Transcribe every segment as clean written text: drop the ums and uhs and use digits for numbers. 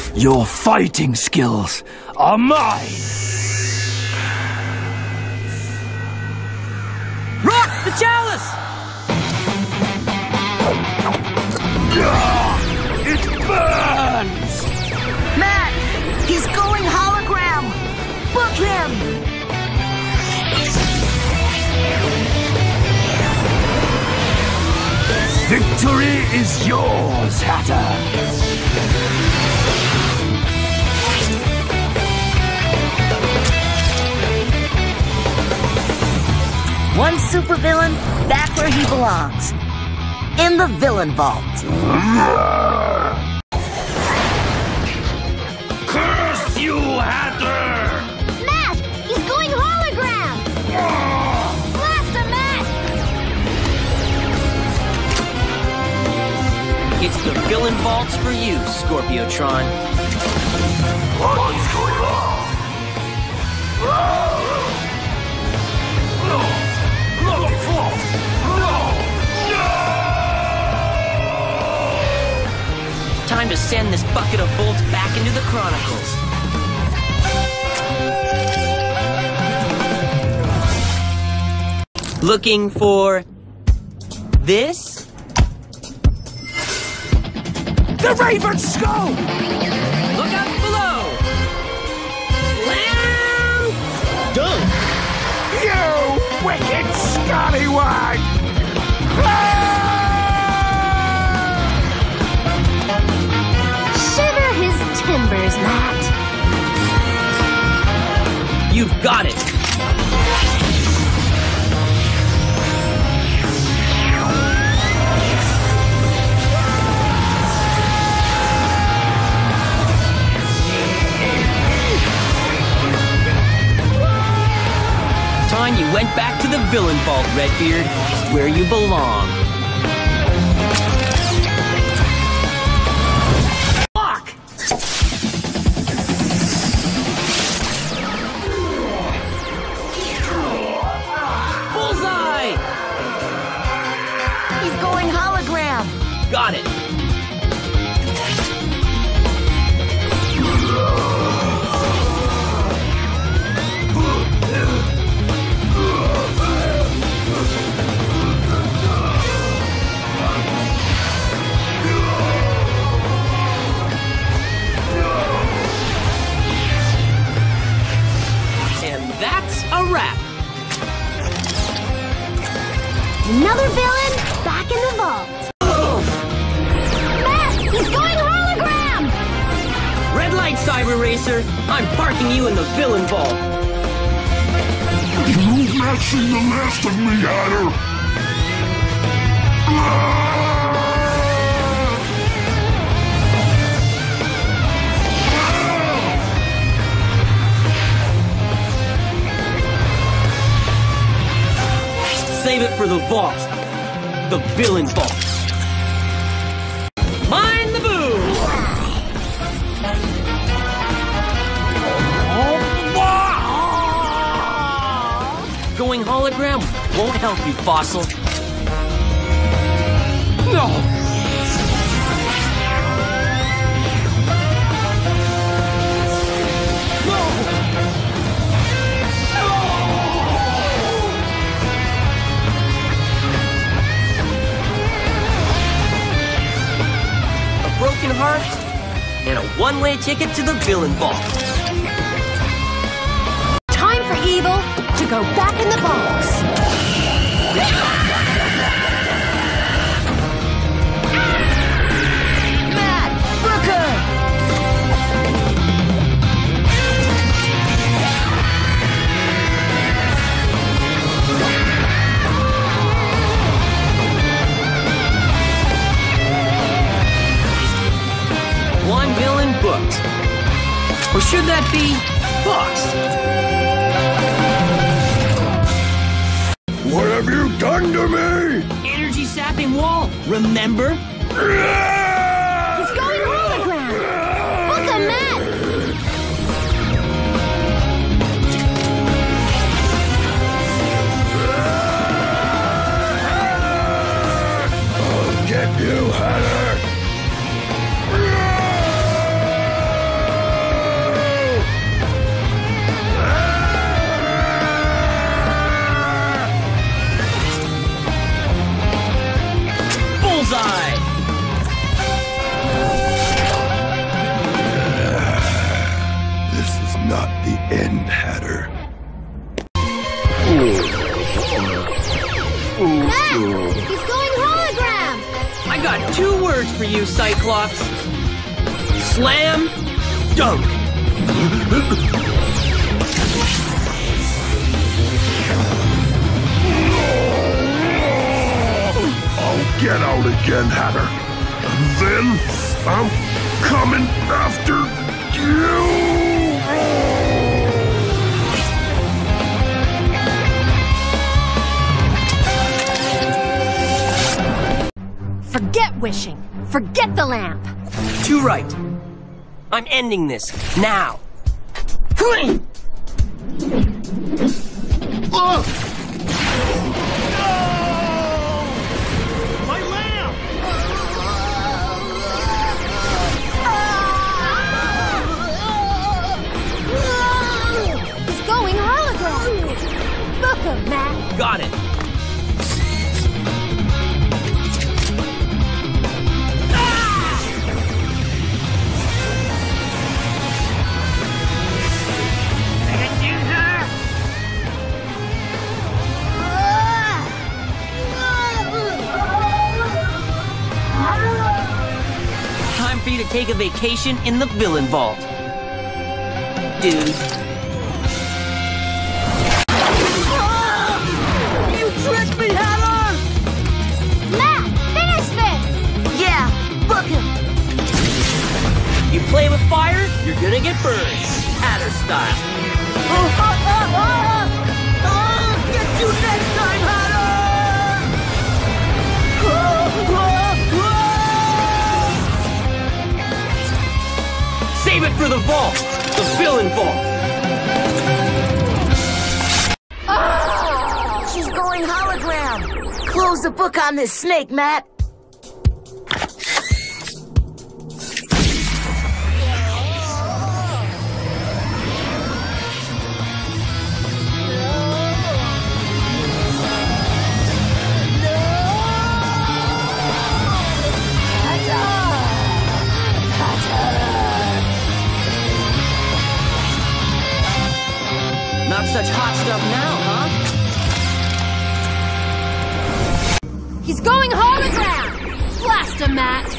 Your fighting skills are mine! Rock the chalice! It burns! Matt! He's going hologram! Book him! Victory is yours, Hatter! One supervillain back where he belongs. In the villain vault. Curse you, Hatter! Matt! He's going hologram! Blast him, Matt! It's the villain vaults for you, Scorpiotron. What is going on? Time to send this bucket of bolts back into the Chronicles. Looking for this? The Raven Skull! Look out below! Slam! Dunk! You wicked scallywag! Shiver his timbers, Matt. You've got it! Time you went back to the villain vault, Redbeard. It's where you belong. Fuck! Bullseye! He's going hologram. Got it. That's a wrap. Another villain back in the vault. Matt! He's going hologram! Red light, Cyber Racer. I'm parking you in the villain vault. You've not seen the last of me, Hatter! Save it for the vault. The villain vaults. Mind the boom! Going hologram won't help you, Fossil. No! Broken heart, and a one-way ticket to the villain vault. Time for evil to go back in the box. Matt! Brooker! One villain booked. Or should that be boxed? What have you done to me? Energy sapping wall, remember? He's going hologram. Look at Matt. I'll get you, Hatter! Matt! He's going hologram! I got 2 words for you, Cyclops. Slam dunk. I'll get out again, Hatter. And then I'm coming after you! Forget wishing. Forget the lamp. Too right. I'm ending this now. My lamp! He's going hologram. Book him, Matt. Got it. Time for you to take a vacation in the villain vault, dude. You tricked me, Hatter! Matt, finish this! Yeah, book him. You play with fire, you're gonna get burned. Hatter style. Get you next time, Hatter! Save it for the vault! The villain vault! She's going hologram. Close the book on this snake, Matt. Not such hot stuff now, huh? He's going hologram! Blast him, Matt!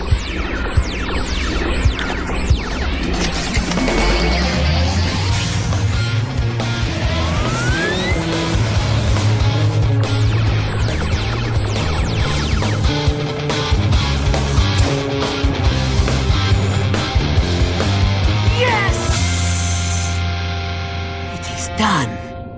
Done.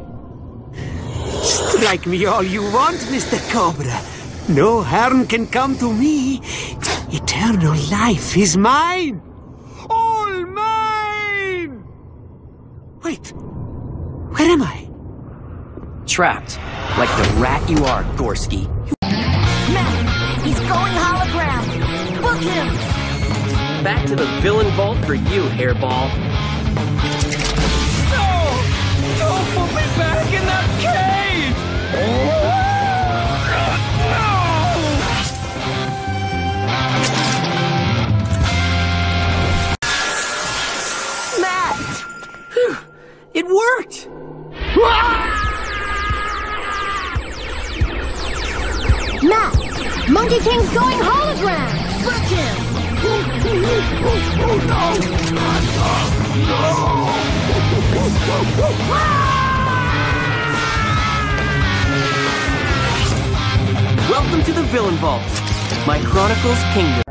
Strike me all you want, Mr. Cobra. No harm can come to me. Eternal life is mine. All mine! Wait. Where am I? Trapped. Like the rat you are, Gorski. Matt, he's going hologram. Book him. Back to the villain vault for you, hairball. Don't put me back in that cage! Matt! Phew, it worked! Matt! Monkey King's going hologram! Book him. Welcome to the villain vault, my Chronicles kingdom.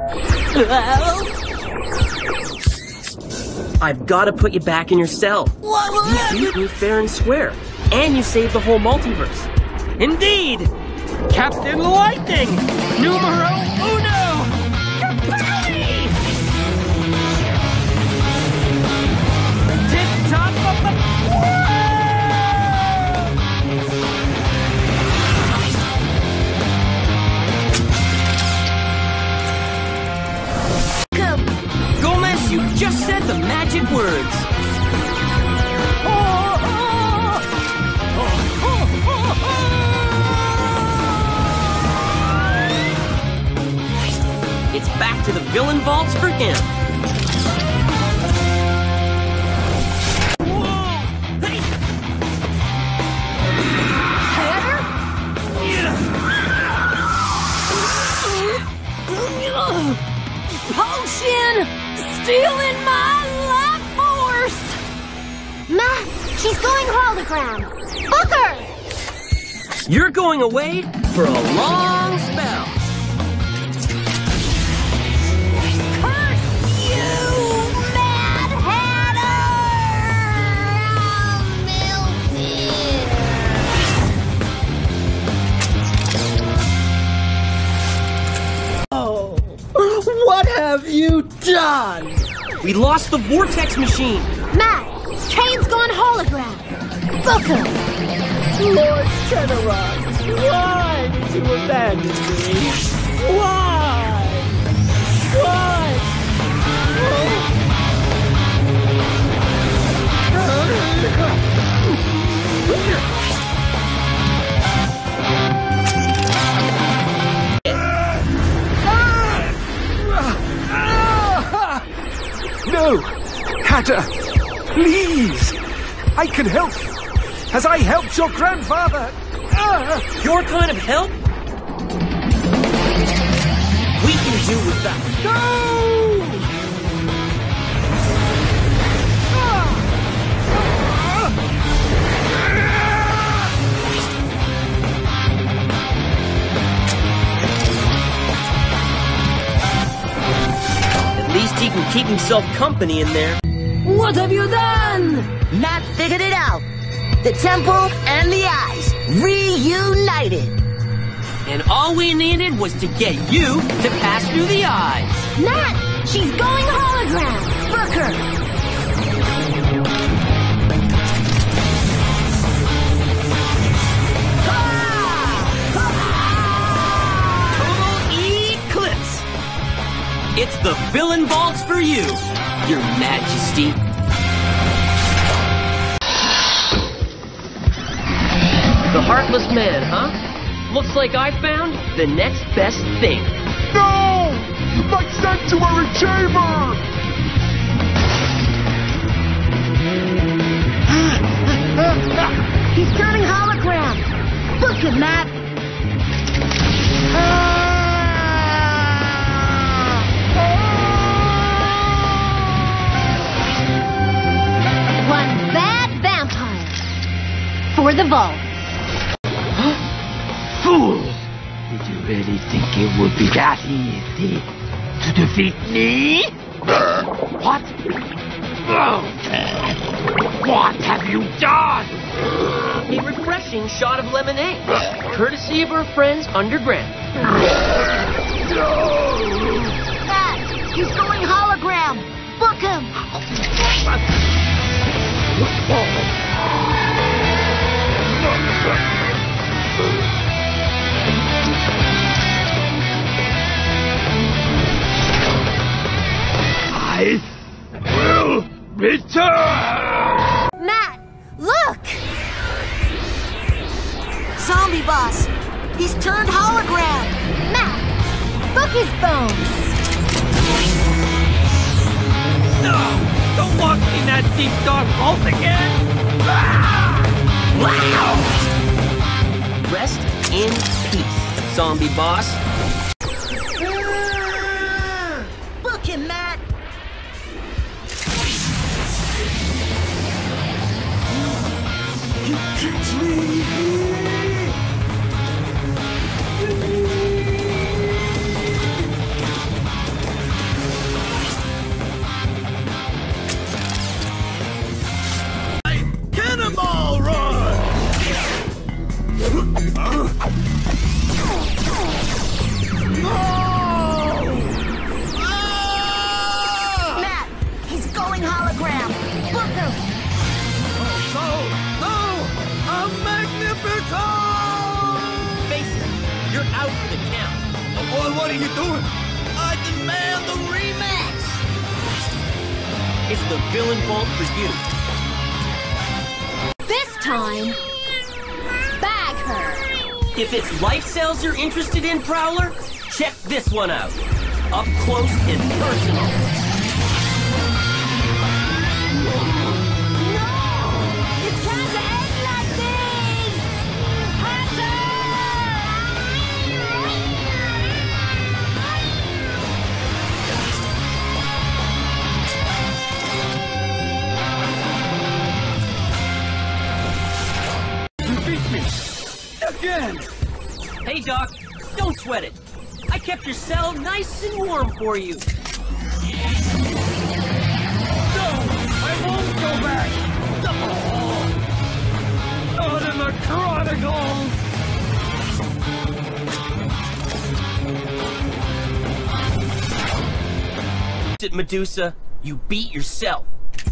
I've got to put you back in your cell. What will You beat me fair and square, and you saved the whole multiverse. Indeed! Captain Lightning! Numero uno! Kapowie! Tip-top of the world! Gomez, you just said the magic words. It's back to the villain vaults for him. Hatter? potion! Stealing my life force! Matt, she's going hologram. Booker! You're going away for a long spell. Curse you, Mad Hatter! Oh, what have you done? We lost the vortex machine. Matt, Kane's gone hologram. Booker! Lord Tenorot, why did you abandon me? Why? Why? No! Hatter! Please! I can help! As I helped your grandfather! Your kind of help? We can do without. At least he can keep himself company in there. What have you done? Matt figured it out. The temple and the eyes reunited. And all we needed was to get you to pass through the eyes. Matt, she's going hologram. Booker! Total eclipse! It's the villain vaults for you, Your Majesty. The Heartless Man, huh? Looks like I found the next best thing. No! My sanctuary chamber! He's turning hologram. Booker, Matt. One bad vampire for the vault. Fool! Did you really think it would be that easy to defeat me? What? What have you done? A refreshing shot of lemonade, courtesy of our friends underground. Matt, he's going hologram. Book him. I will return! Matt, look! Zombie boss. He's turned hologram. Matt, book his bones. No! Don't walk in that deep dark vault again! Rest in peace, zombie boss. Book him, Matt. You catch me! Cannonball run! Matt, he's going hologram. Book him. A magnificent! Face it, you're out for the count. What are you doing? I demand the rematch! It's the villain vault for you. This time, bag her. If it's life cells you're interested in, Prowler, check this one out. Up close and personal. It can't end like this! Hunter! again! Hey, Doc, don't sweat it. I kept your cell nice and warm for you. No, I won't go back! Not in the Chronicles! Medusa, you beat yourself.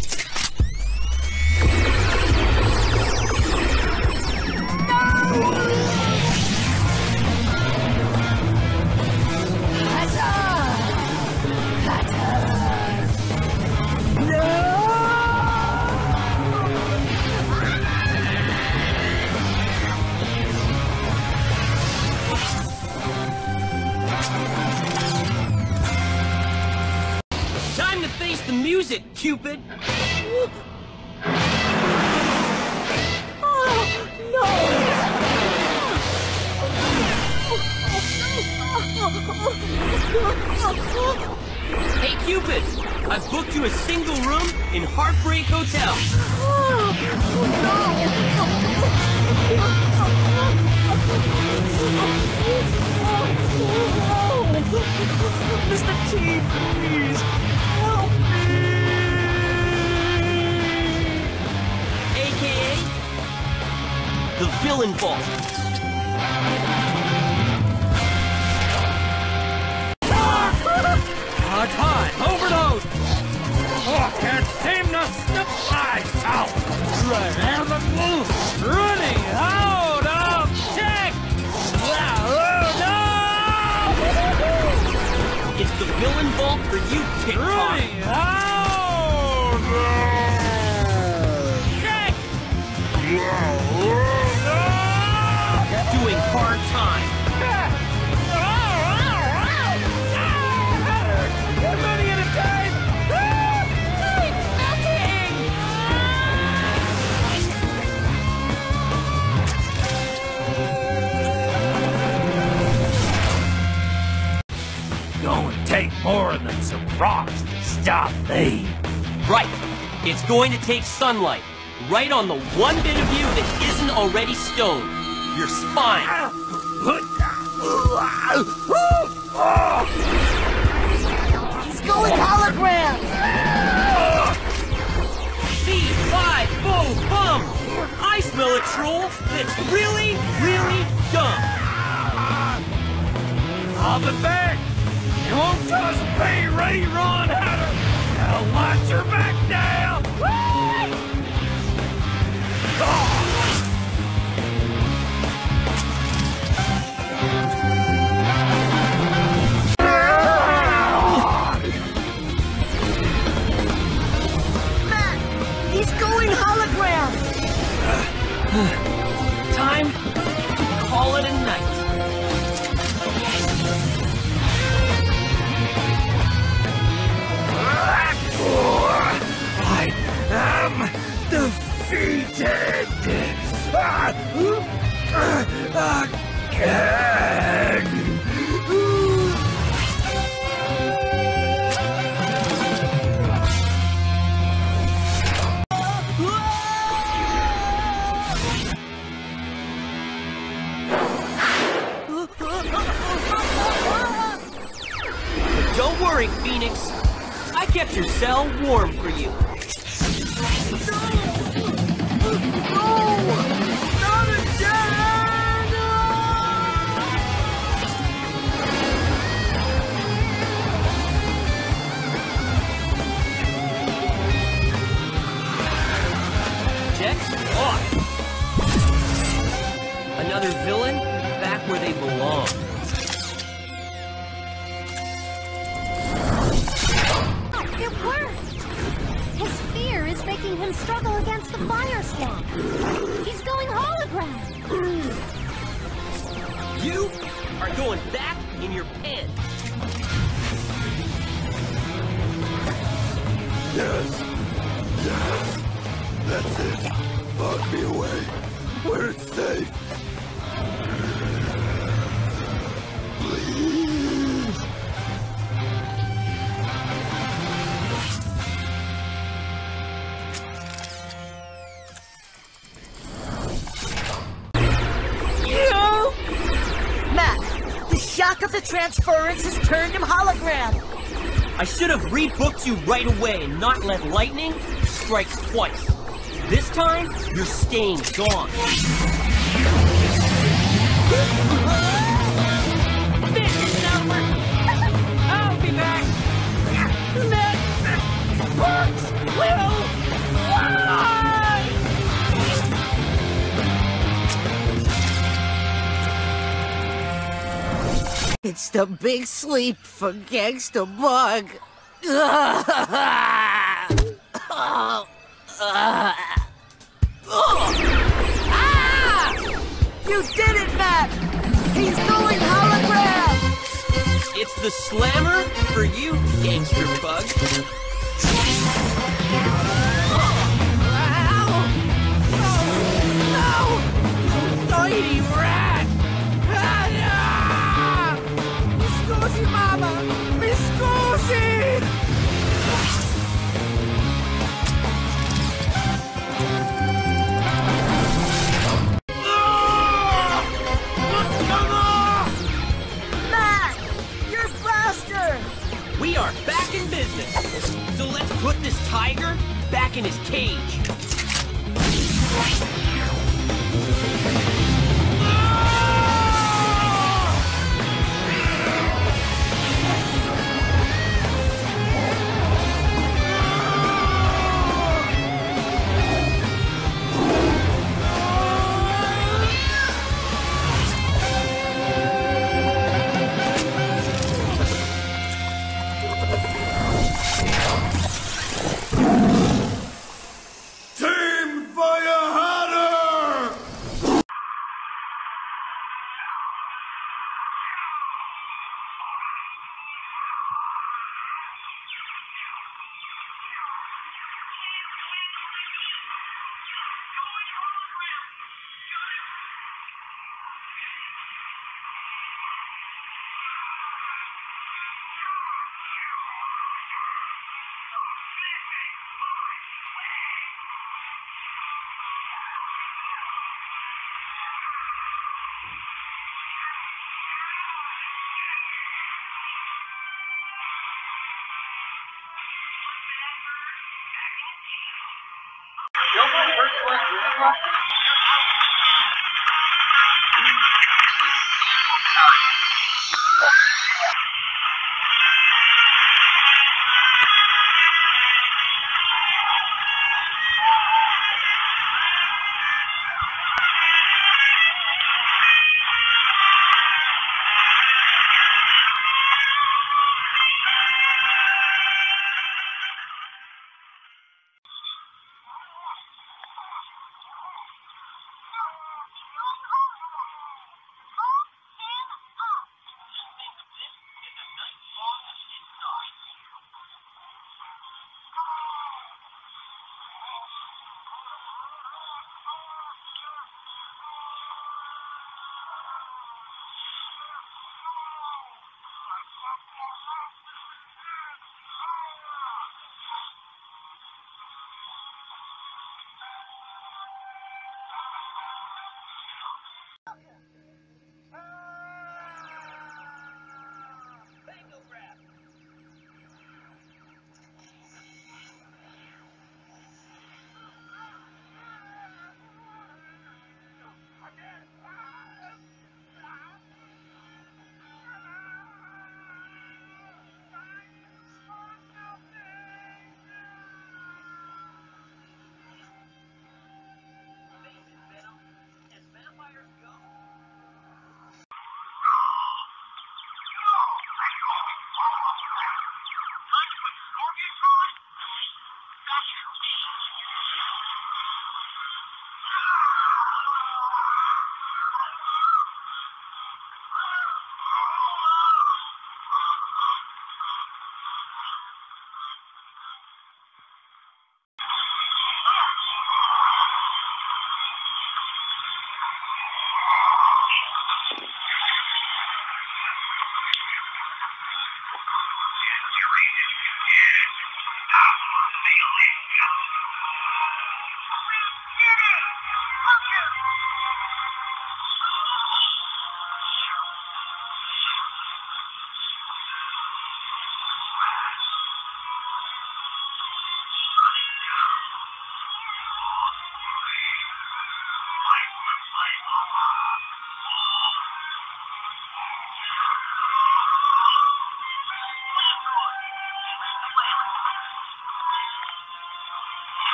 Time to face the music, Cupid! Hey, Cupid! I've booked you a single room in Heartbreak Hotel. Mr. T, please, help me! AKA the Villain Vault. Time! Overdose! Oh, can't seem to snip myself! Running out of check! It's the Villain Vault for you, TikTok! Running out of check! Doing hard time! I'm running out of time! Gonna take more than some rocks to stop me. Right. It's going to take sunlight. Right on the one bit of you that isn't already stoned. Your spine. He's going hologram! C5-Bo-Bum! I smell a troll that's really, really dumb. I'll be back. You won't touch me, Ron Hatter. Now watch your back down. Matt, he's going hologram! Time to call it a night. I am defeated. Again. Don't worry, Phoenix. I kept your cell warm for you. Not again! Checks off. Another villain back where they belong. It worked! His fear is making him struggle against the fire swamp. He's going hologram. You are going back in your pen. Yes. That's it. Lock me away. Where it's safe. Please. Yeah! of the transference has turned him hologram. I should have rebooked you right away and not let lightning strike twice. This time, you're staying gone. This is over. I'll be back. Networks will fly! It's the big sleep for Gangsta Bug. You did it, Matt! He's going hologram! It's the slammer for you, gangster bug. No! Tiny rat! Mi scusi, Mama! Mi scusi! Matt! You're faster! We are back in business. So let's put this tiger back in his cage. Team Fire Hunter!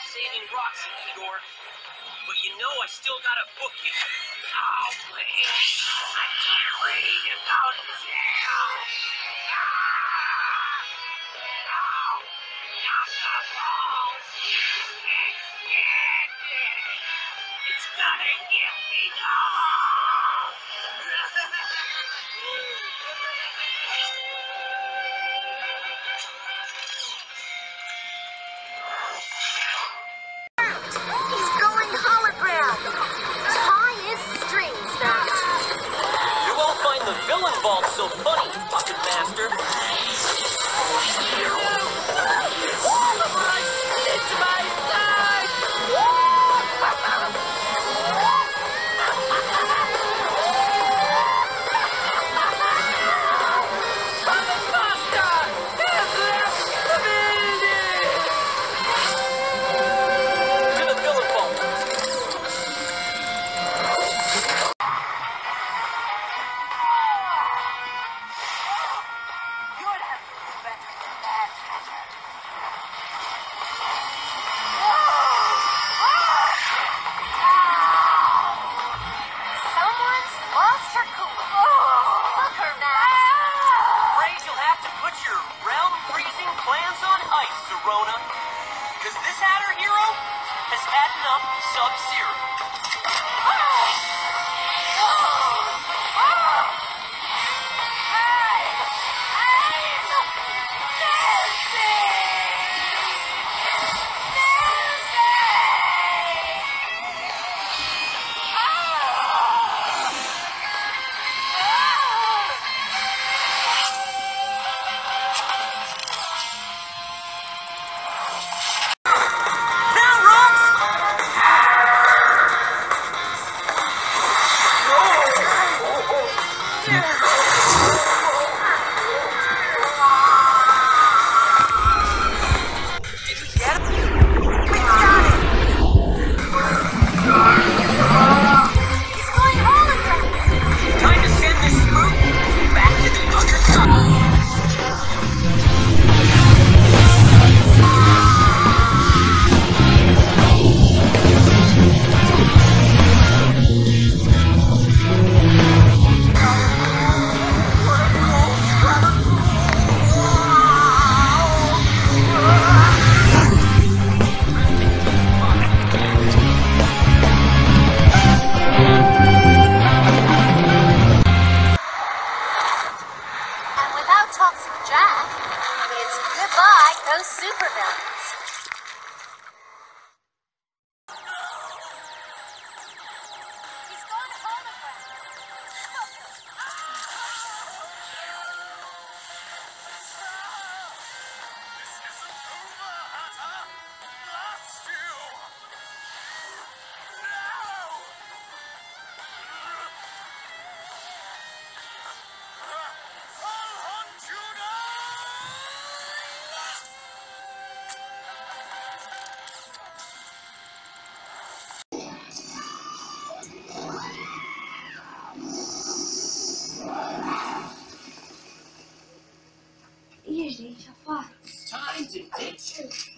saving Roxy, Igor. But you know I still gotta book you. Oh, please. I can't wait to go to jail. No, not the balls. It's gonna get me off. He's going hologram. Tie his strings, Matt. You won't find the villain vault so funny, Puppet Master. It's my son! Puppet Master has left the building! To the villain vault. Someone's lost her cool. Look her, Matt. Afraid you'll have to put your realm-freezing plans on ice, Serona. Because this Hatter hero has had enough Sub-Zero. Time to send this crew back to the other side. And without Toxic Jack, it's goodbye, those supervillains. He's gone hologram. Time to ditch